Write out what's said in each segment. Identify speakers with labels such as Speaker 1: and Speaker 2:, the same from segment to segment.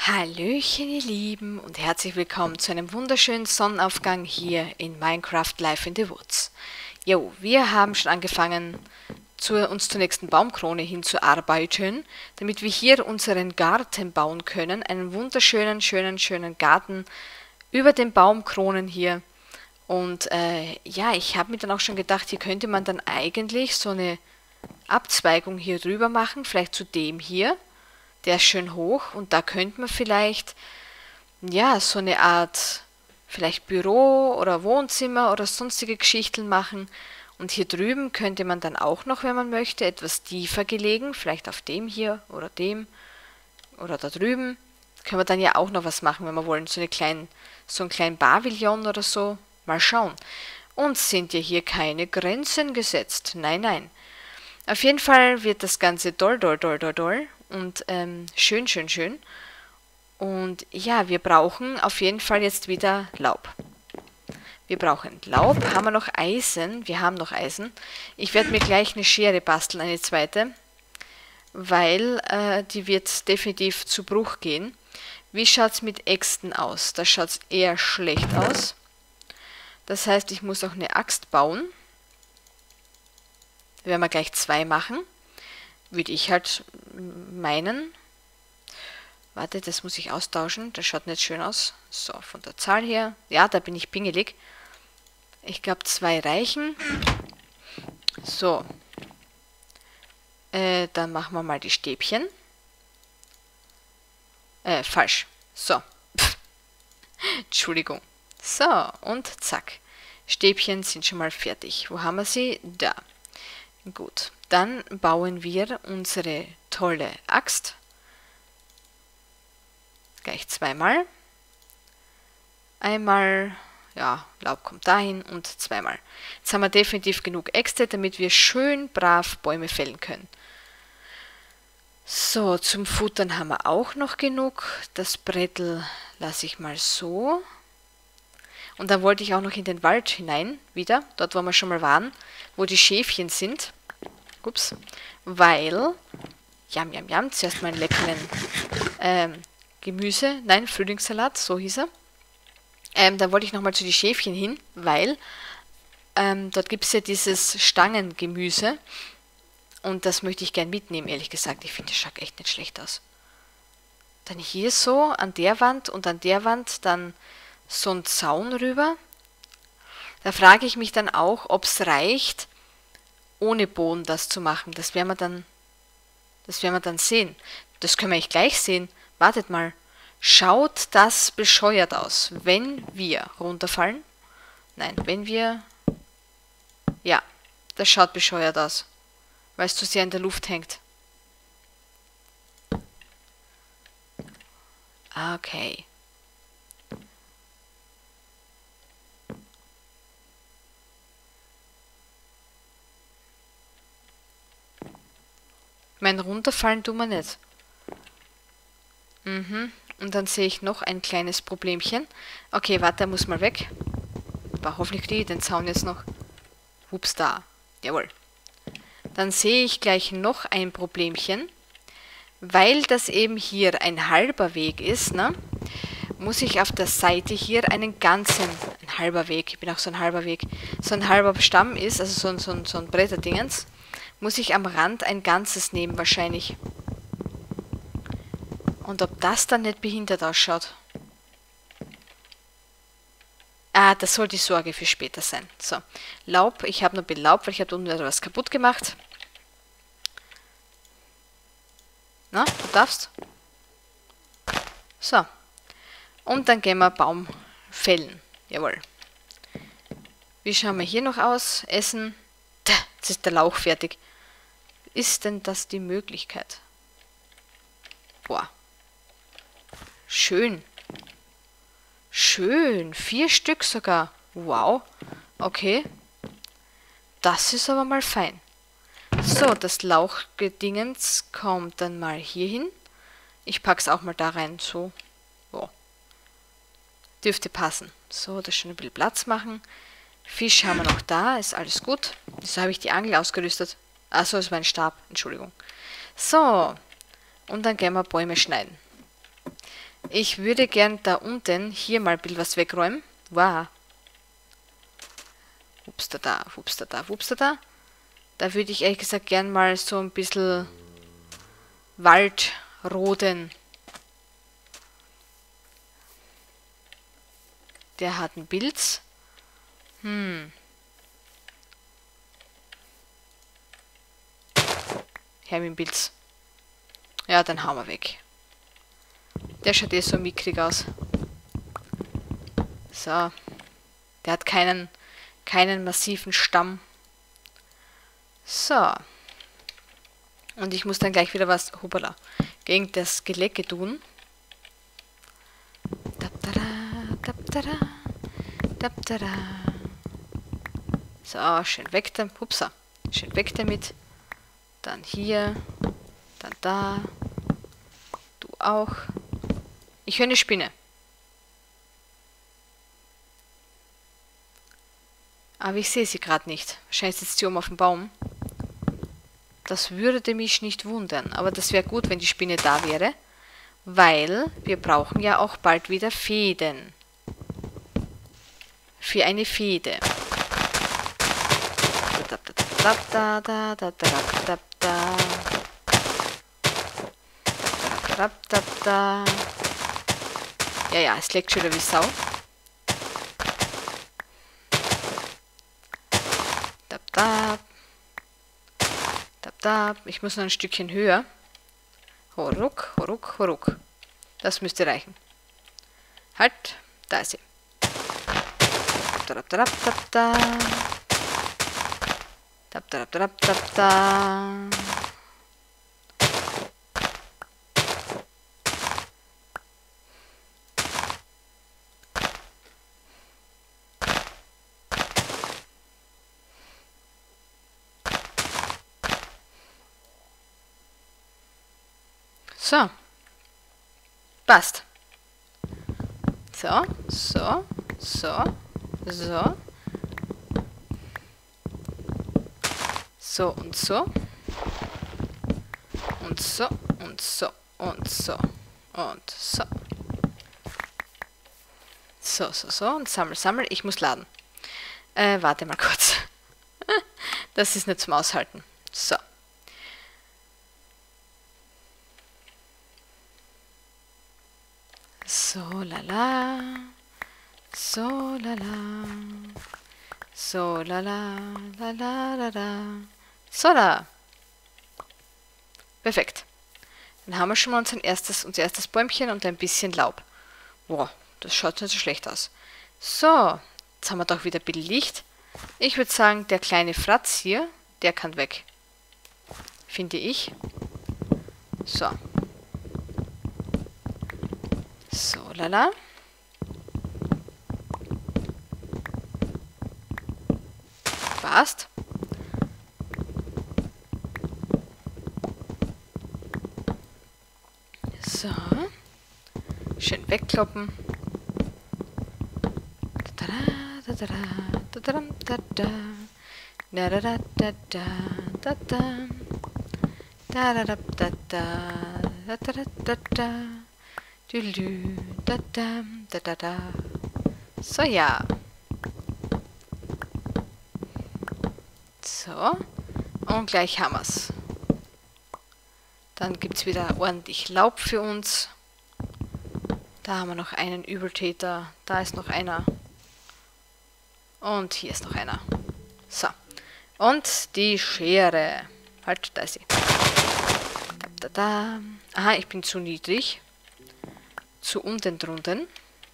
Speaker 1: Hallöchen, ihr Lieben, und herzlich willkommen zu einem wunderschönen Sonnenaufgang hier in Minecraft Life in the Woods. Jo, wir haben schon angefangen, uns zur nächsten Baumkrone hinzuarbeiten, damit wir hier unseren Garten bauen können. Einen wunderschönen, schönen Garten über den Baumkronen hier. Und ja, ich habe mir dann auch schon gedacht, hier könnte man dann eigentlich so eine Abzweigung hier drüber machen, vielleicht zu dem hier. Der ist schön hoch und da könnte man vielleicht, ja, so eine Art, vielleicht Büro oder Wohnzimmer oder sonstige Geschichten machen. Und hier drüben könnte man dann auch noch, wenn man möchte, etwas tiefer gelegen, vielleicht auf dem hier oder dem oder da drüben, können wir dann ja auch noch was machen, wenn wir wollen, so einen kleinen Pavillon oder so. Mal schauen. Uns sind ja hier keine Grenzen gesetzt. Nein, nein. Auf jeden Fall wird das Ganze doll und schön. Und ja, wir brauchen auf jeden Fall jetzt wieder Laub. Wir brauchen Laub. Haben wir noch Eisen? Wir haben noch Eisen. Ich werde mir gleich eine Schere basteln, eine zweite, weil die wird definitiv zu Bruch gehen. Wie schaut es mit Äxten aus? Da schaut es eher schlecht aus. Das heißt, ich muss auch eine Axt bauen. Werden wir gleich 2 machen. Würde ich halt meinen. Warte, das muss ich austauschen. Das schaut nicht schön aus. So, von der Zahl her. Ja, da bin ich pingelig. Ich glaube, 2 reichen. So. Dann machen wir mal die Stäbchen. Falsch. So. Entschuldigung. So, und zack. Stäbchen sind schon mal fertig. Wo haben wir sie? Da. Gut, dann bauen wir unsere tolle Axt. Gleich 2-mal. Einmal, ja, Laub kommt dahin und 2-mal. Jetzt haben wir definitiv genug Äxte, damit wir schön brav Bäume fällen können. So, zum Futtern haben wir auch noch genug. Das Brettel lasse ich mal so. Und dann wollte ich auch noch in den Wald hinein, wieder, dort wo wir schon mal waren, wo die Schäfchen sind. Ups. Weil, jam, zuerst mal einen leckeren Frühlingssalat, so hieß er. Da wollte ich nochmal zu den Schäfchen hin, weil dort gibt es ja dieses Stangengemüse. Und das möchte ich gern mitnehmen, ehrlich gesagt. Ich finde, das schaut echt nicht schlecht aus. Dann hier so, an der Wand und an der Wand dann so ein Zaun rüber. Da frage ich mich dann auch, ob es reicht, ohne Boden das zu machen. Das werden wir dann sehen. Das können wir echt gleich sehen. Wartet mal. Schaut das bescheuert aus, wenn wir runterfallen? Nein, wenn wir... Ja, das schaut bescheuert aus, weil es zu sehr in der Luft hängt. Okay. Mein runterfallen tun wir nicht. Und dann sehe ich noch ein kleines Problemchen. Okay, warte, der muss mal weg. Aber hoffentlich kriege ich den Zaun jetzt noch. Hups, da. Jawohl. Dann sehe ich gleich noch ein Problemchen. Weil das eben hier ein halber Weg ist, ne, muss ich auf der Seite hier ein halber Weg, ich bin auch so ein halber Weg, so ein halber Stamm ist, also so ein Bretterdingens, muss ich am Rand ein ganzes nehmen wahrscheinlich. Und ob das dann nicht behindert ausschaut. Ah, das soll die Sorge für später sein. So, Laub, ich habe noch ein bisschen Laub, weil ich habe unten etwas kaputt gemacht. Na, du darfst. So. Und dann gehen wir Baum fällen. Jawohl. Wie schauen wir hier noch aus? Essen. Jetzt ist der Lauch fertig. Ist denn das die Möglichkeit? Boah. Schön. Schön. 4 Stück sogar. Wow. Okay. Das ist aber mal fein. So, das Lauchgedingens kommt dann mal hier hin. Ich pack's auch mal da rein. So. Oh. Dürfte passen. So, das schon ein bisschen Platz machen. Fisch haben wir noch da. Ist alles gut. Wieso habe ich die Angel ausgerüstet? Achso, es war ein Stab. Entschuldigung. So. Und dann gehen wir Bäume schneiden. Ich würde gern da unten hier mal ein bisschen was wegräumen. Wow. Hupstata, hupstata, hupstata. Da würde ich ehrlich gesagt gern mal so ein bisschen Wald roden. Der hat einen Pilz. Her mit dem Pilz. Ja, dann hauen wir weg. Der schaut eh so mickrig aus. So. Der hat keinen massiven Stamm. So. Und ich muss dann gleich wieder was, hoppala, gegen das Gelecke tun. So, schön weg damit. Hupsa. Schön weg damit. Dann hier. Dann da. Du auch. Ich höre eine Spinne. Aber ich sehe sie gerade nicht. Wahrscheinlich sitzt sie oben auf dem Baum. Das würde mich nicht wundern. Aber das wäre gut, wenn die Spinne da wäre. Weil wir brauchen ja auch bald wieder Fäden. Für eine Fehde. Ja, ja, es leckt schon wieder wie Sau. Ich muss noch ein Stückchen höher. Horuk, horuk, horuk. Das müsste reichen. Halt, da ist sie. So. Passt. So, so, so, so. So und so. Und so und so und so und so. So, so, so. Und sammel, sammel. Ich muss laden. Warte mal kurz. Das ist nicht zum Aushalten. So. So, lala. So, lala. So, lala. Lala, lala. So, da. Perfekt. Dann haben wir schon mal unser erstes Bäumchen und ein bisschen Laub. Boah, das schaut nicht so schlecht aus. So, jetzt haben wir doch wieder ein bisschen Licht. Ich würde sagen, der kleine Fratz hier, der kann weg. Finde ich. So. So, lala. Passt. So. Schön wegkloppen. So, ja. So. Und gleich haben wir's. Dann gibt es wieder ordentlich Laub für uns. Da haben wir noch einen Übeltäter. Da ist noch einer. Und hier ist noch einer. So. Und die Schere. Halt, da ist sie. Da, da, da. Aha, ich bin zu niedrig. Zu unten drunten.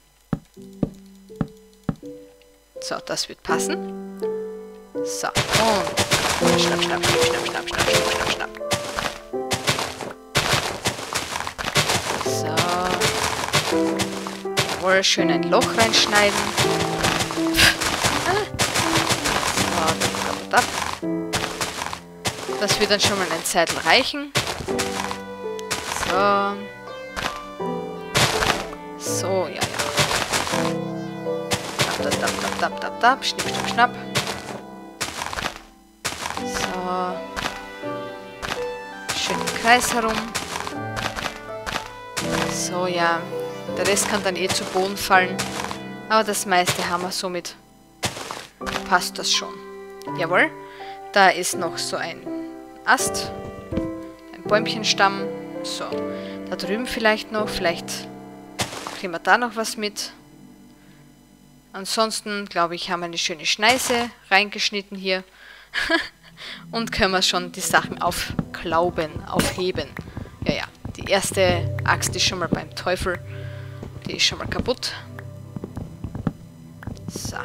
Speaker 1: So, das wird passen. So, und schnapp, schnapp, schnapp, schnapp, schnapp, schnapp, schnapp, schnapp, schnapp. So. Jawohl, schön ein Loch reinschneiden. So, das wird dann schon mal ein Zeitl reichen. So. So, ja, ja. Tap, tap, tap, tap, tap, tap, schnipp, schnapp, schnapp. So. Schön im Kreis herum. So, ja. Der Rest kann dann eh zu Boden fallen. Aber das meiste haben wir somit. Passt das schon. Jawohl. Da ist noch so ein Ast. Ein Bäumchenstamm. So. Da drüben vielleicht noch. Vielleicht kriegen wir da noch was mit. Ansonsten, glaube ich, haben wir eine schöne Schneise reingeschnitten hier. Und können wir schon die Sachen aufheben. Ja, ja. Die erste Axt ist schon mal beim Teufel. Die ist schon mal kaputt. So.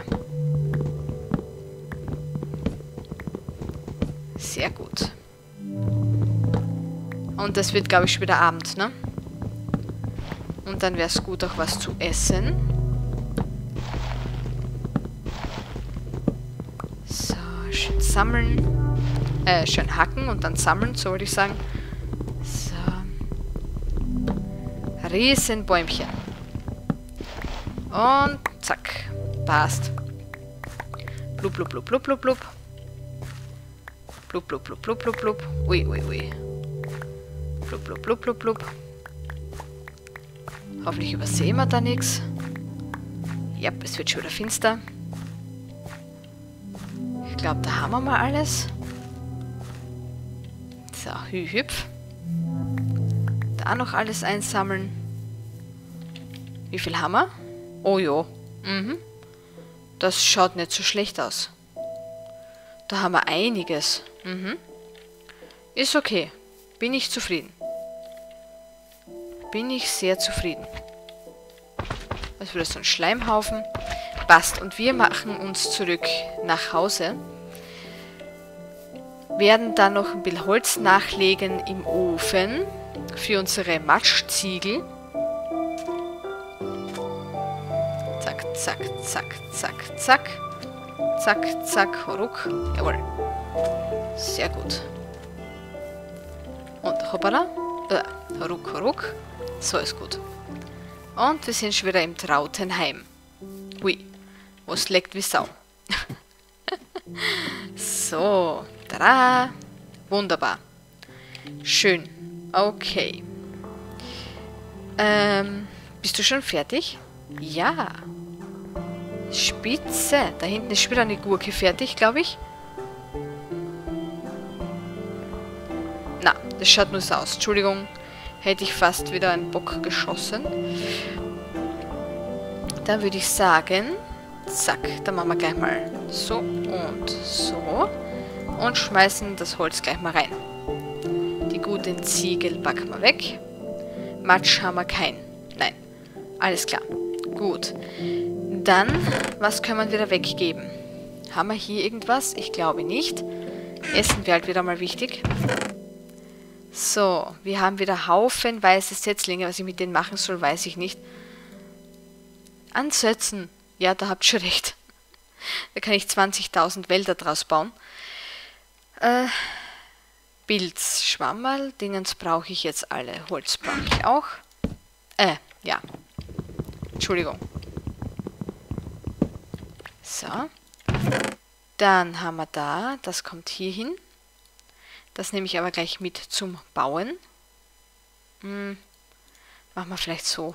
Speaker 1: Sehr gut. Und das wird, glaube ich, schon wieder Abend, ne? Und dann wäre es gut, auch was zu essen. So, schön sammeln. Schön hacken und dann sammeln, so würde ich sagen. So. Riesenbäumchen. Und zack. Passt. Blub, blub, blub, blub, blub, blub. Blub, blub, blub, blub, blub, blub. Ui, ui, ui. Blub, blub, blub, blub, blub. Hoffentlich übersehen wir da nichts. Ja, es wird schon wieder finster. Ich glaube, da haben wir mal alles. So, hüpf. Da noch alles einsammeln. Wie viel haben wir? Oh jo. Mhm. Das schaut nicht so schlecht aus. Da haben wir einiges. Mhm. Ist okay. Bin ich zufrieden. Bin ich sehr zufrieden. Das wird so ein Schleimhaufen. Passt. Und wir machen uns zurück nach Hause. Werden dann noch ein bisschen Holz nachlegen im Ofen für unsere Matschziegel. Zack, zack, zack, zack, zack. Zack, zack, ruck. Jawohl. Sehr gut. Und hoppala. Ruck, ruck. So ist gut. Und wir sind schon wieder im Trautenheim. Ui, was leckt wie Sau. So, tada. Wunderbar. Schön. Okay. Bist du schon fertig? Ja. Spitze. Da hinten ist schon wieder eine Gurke fertig, glaube ich. Na, das schaut nur so aus. Entschuldigung, hätte ich fast wieder einen Bock geschossen. Dann würde ich sagen, zack, dann machen wir gleich mal so und so. Und schmeißen das Holz gleich mal rein. Die guten Ziegel packen wir weg. Matsch haben wir keinen. Nein, alles klar. Gut. Dann, was können wir wieder weggeben? Haben wir hier irgendwas? Ich glaube nicht. Essen wäre halt wieder mal wichtig. So, wir haben wieder haufenweise Setzlinge. Was ich mit denen machen soll, weiß ich nicht. Ansetzen. Ja, da habt ihr schon recht. Da kann ich 20.000 Wälder draus bauen. Pilz, Schwammerl, Dingens brauche ich jetzt alle. Holz brauche ich auch. Ja. Entschuldigung. So. Dann haben wir da, das kommt hier hin. Das nehme ich aber gleich mit zum Bauen. Machen wir vielleicht so.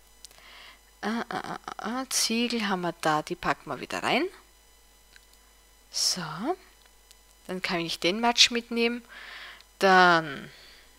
Speaker 1: Ziegel haben wir da, die packen wir wieder rein. So. Dann kann ich den Matsch mitnehmen. Dann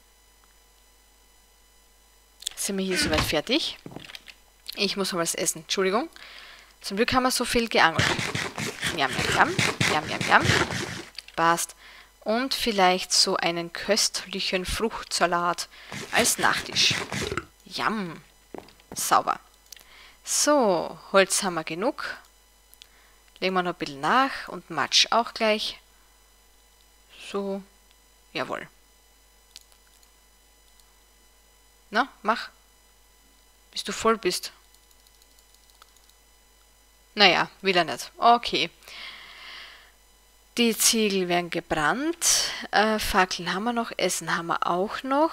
Speaker 1: sind wir hier soweit fertig. Ich muss noch was essen. Entschuldigung. Zum Glück haben wir so viel geangelt. Jam, jam, jam, jam, jam. Passt. Und vielleicht so einen köstlichen Fruchtsalat als Nachtisch. Jam. Sauber. So, Holz haben wir genug. Legen wir noch ein bisschen nach und Matsch auch gleich. So, jawohl. Na, mach. Bis du voll bist. Naja, wieder nicht. Okay. Die Ziegel werden gebrannt. Fackeln haben wir noch. Essen haben wir auch noch.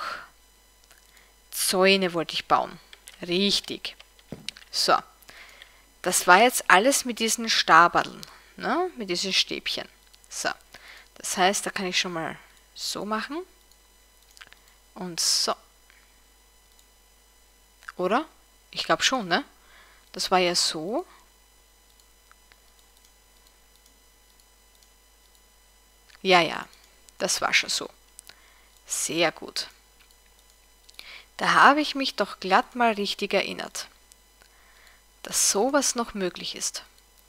Speaker 1: Zäune wollte ich bauen. Richtig. So. Das war jetzt alles mit diesen Staberln. Ne? Mit diesen Stäbchen. So. Das heißt, da kann ich schon mal so machen. Und so. Oder? Ich glaube schon, ne? Das war ja so. Ja, ja, das war schon so. Sehr gut. Da habe ich mich doch glatt mal richtig erinnert, dass sowas noch möglich ist.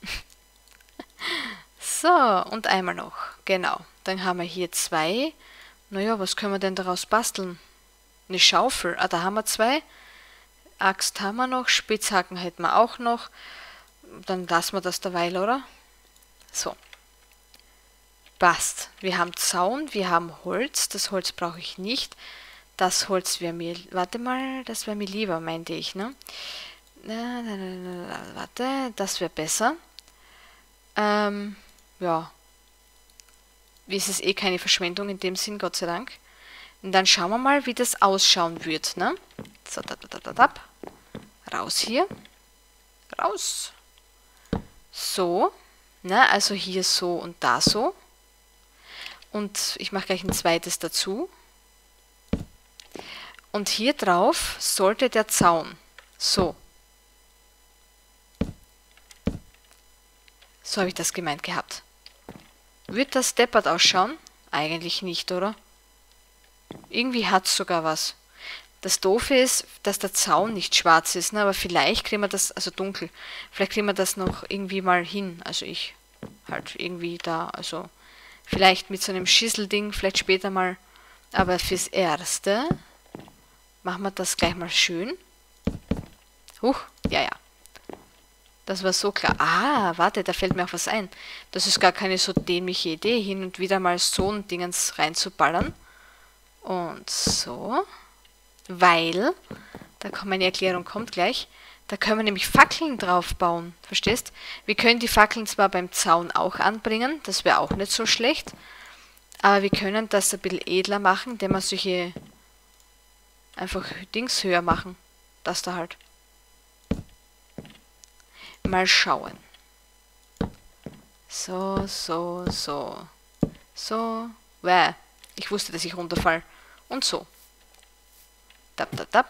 Speaker 1: So, und einmal noch. Genau. Dann haben wir hier zwei. Naja, was können wir denn daraus basteln? Eine Schaufel. Ah, da haben wir zwei. Axt haben wir noch. Spitzhacken hätten wir auch noch. Dann lassen wir das derweil, oder? So. Passt. Wir haben Zaun, wir haben Holz. Das Holz brauche ich nicht. Das Holz wäre mir... Warte mal, das wäre mir lieber, meinte ich, ne? Warte, das wäre besser. Ja. Es ist eh keine Verschwendung in dem Sinn, Gott sei Dank. Und dann schauen wir mal, wie das ausschauen wird, ne? So, raus hier. Raus. So. Ne, also hier so und da so. Und ich mache gleich ein zweites dazu. Und hier drauf sollte der Zaun. So. So habe ich das gemeint gehabt. Wird das deppert ausschauen? Eigentlich nicht, oder? Irgendwie hat es sogar was. Das Doofe ist, dass der Zaun nicht schwarz ist, ne? Aber vielleicht kriegen wir das, also dunkel, vielleicht kriegen wir das noch irgendwie mal hin. Also ich halt irgendwie da, also vielleicht mit so einem Schisselding, vielleicht später mal. Aber fürs Erste machen wir das gleich mal schön. Huch, ja, ja. Das war so klar. Ah, warte, da fällt mir auch was ein. Das ist gar keine so dämliche Idee, hin und wieder mal so ein Dingens reinzuballern. Und so. Weil, da kommt meine Erklärung, kommt gleich, da können wir nämlich Fackeln drauf bauen. Verstehst? Wir können die Fackeln zwar beim Zaun auch anbringen, das wäre auch nicht so schlecht. Aber wir können das ein bisschen edler machen, indem wir solche einfach Dings höher machen. Das da halt. Mal schauen. So, so, so. So. Wäh. Ich wusste, dass ich runterfall. Und so. Tap, tap, tap.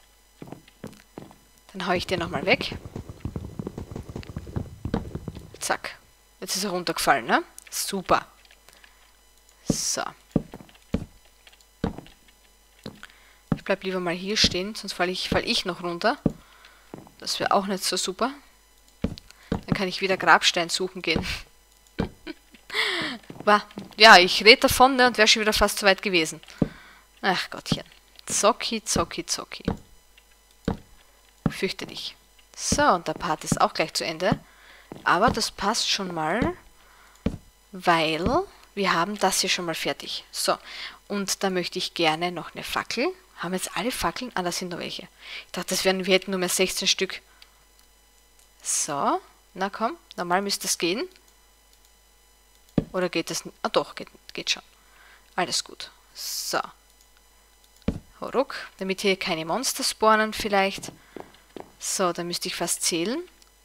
Speaker 1: Dann hau ich den nochmal weg. Zack. Jetzt ist er runtergefallen, ne? Super. So. Ich bleib lieber mal hier stehen, sonst fall ich noch runter. Das wäre auch nicht so super. Dann kann ich wieder Grabstein suchen gehen. Ja, ich rede davon, ne, und wäre schon wieder fast zu weit gewesen. Ach Gottchen. Zocki, zocki, zocki. Fürchte dich. So, und der Part ist auch gleich zu Ende. Aber das passt schon mal, weil wir haben das hier schon mal fertig. So, und da möchte ich gerne noch eine Fackel. Haben jetzt alle Fackeln? Ah, da sind noch welche. Ich dachte, wir hätten nur mehr 16 Stück. So, na komm, normal müsste es gehen. Oder geht das nicht? Ah doch, geht schon. Alles gut. So. Ruck, damit hier keine Monster spawnen vielleicht. So, dann müsste ich fast zählen.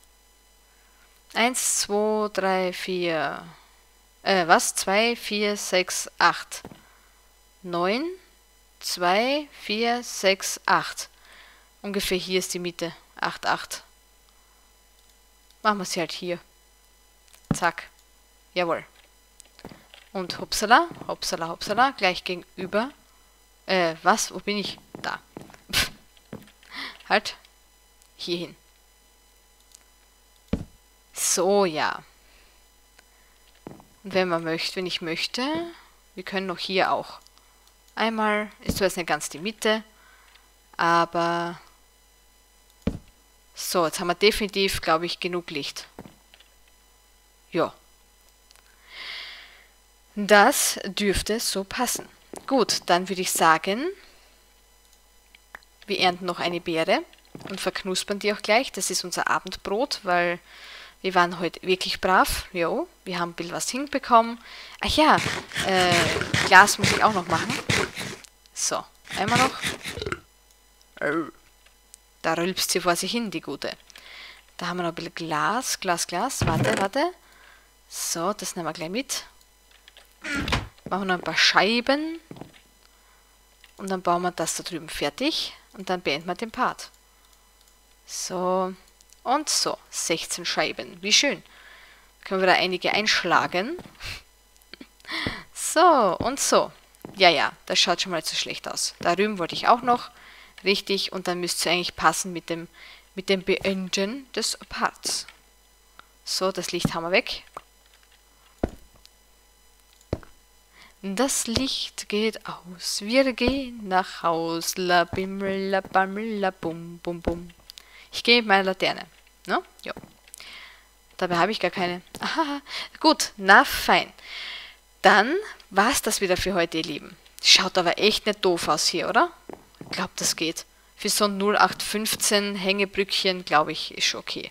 Speaker 1: 1, 2, 3, 4... 2, 4, 6, 8. 9, 2, 4, 6, 8. Ungefähr hier ist die Mitte. 8, 8. Machen wir sie halt hier. Zack. Jawohl. Und hupsala, hupsala, hupsala, gleich gegenüber. Was? Wo bin ich? Da. Pff. Halt. Hier hin. So, ja. Und wenn ich möchte, wir können noch hier auch. Einmal, ist zwar jetzt nicht ganz die Mitte, aber so, jetzt haben wir definitiv, glaube ich, genug Licht. Ja. Das dürfte so passen. Gut, dann würde ich sagen, wir ernten noch eine Beere und verknuspern die auch gleich. Das ist unser Abendbrot, weil wir waren heute wirklich brav. Jo, wir haben ein bisschen was hinbekommen. Ach ja, Glas muss ich auch noch machen. So, einmal noch. Da rülpst sie vor sich hin, die Gute. Da haben wir noch ein bisschen Glas, Glas. Warte. So, das nehmen wir gleich mit. Machen wir noch ein paar Scheiben. Und dann bauen wir das da drüben fertig. Und dann beenden wir den Part. So und so. 16 Scheiben. Wie schön. Können wir da einige einschlagen. So und so. Ja, ja, das schaut schon mal zu schlecht aus. Da drüben wollte ich auch noch. Richtig, und dann müsste es eigentlich passen mit dem Beenden des Parts. So, das Licht haben wir weg. Das Licht geht aus, wir gehen nach Haus, la bimmel, la bammel, la bum, bum, bum. Ich gehe mit meiner Laterne, ne? Ja. Dabei habe ich gar keine. Aha, gut, na fein. Dann war es das wieder für heute, ihr Lieben. Schaut aber echt nicht doof aus hier, oder? Ich glaube, das geht. Für so ein 0815 Hängebrückchen, glaube ich, ist schon okay.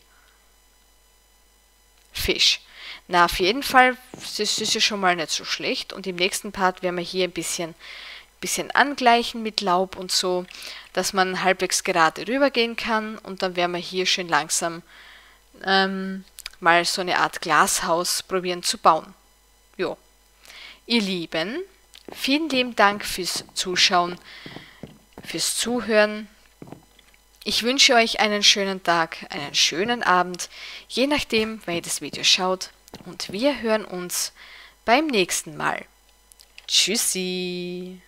Speaker 1: Fisch. Na, auf jeden Fall, das ist ja schon mal nicht so schlecht. Und im nächsten Part werden wir hier ein bisschen angleichen mit Laub und so, dass man halbwegs gerade rübergehen kann. Und dann werden wir hier schön langsam mal so eine Art Glashaus probieren zu bauen. Jo. Ihr Lieben, vielen lieben Dank fürs Zuschauen, fürs Zuhören. Ich wünsche euch einen schönen Tag, einen schönen Abend, je nachdem, wann ihr das Video schaut. Und wir hören uns beim nächsten Mal. Tschüssi!